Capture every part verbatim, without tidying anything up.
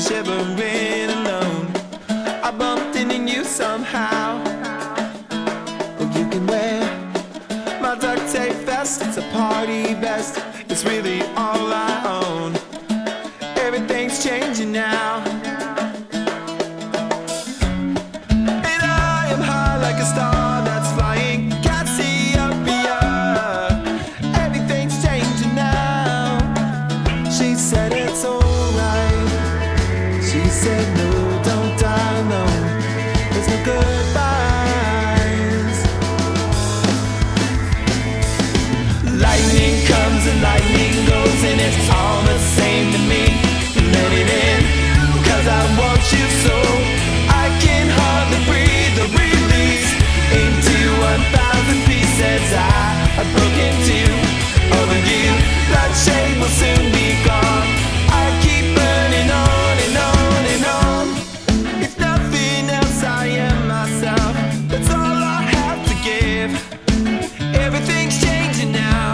shivering alone. I bumped into you somehow. Well, you can wear my duct tape vest, it's a party vest. It's really all I own. Everything's changing now. And I am high like a star that's flying Cassiopeia. Everything's changing now. She said it's alright. She said no, don't die alone. There's no goodbyes. Lightning comes and lightning goes, and it's all the same to me. Let it in, cause I want you so. I can hardly breathe or release into one thousand pieces I have broken two over you. Bloodshed will soon be gone. I keep burning on and on and on. If nothing else, I am myself. That's all I have to give. Everything's changing now.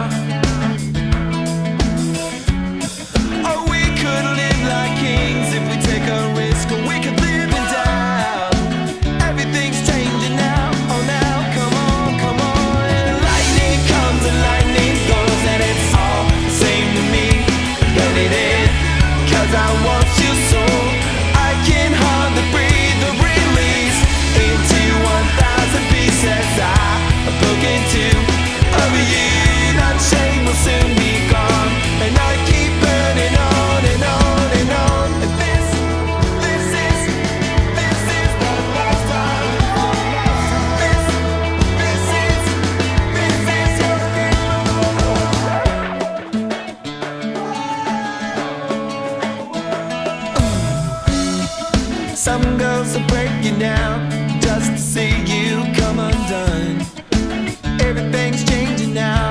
Oh, we could live like kings if we take a risk, or we could live in doubt. Everything's changing now. Oh, now, come on, come on. And lightning comes and lightning goes, and it's all the same to me. Let it in, cause I want you so. I can hardly breathe or release into one thousand pieces I have broken two over you. That shame will soon be gone, and I keep burning on and on and on. And this, this is, this is the last time. This, this is, this is your funeral. Some girls will break you down just to see you come undone. Everything's changing now.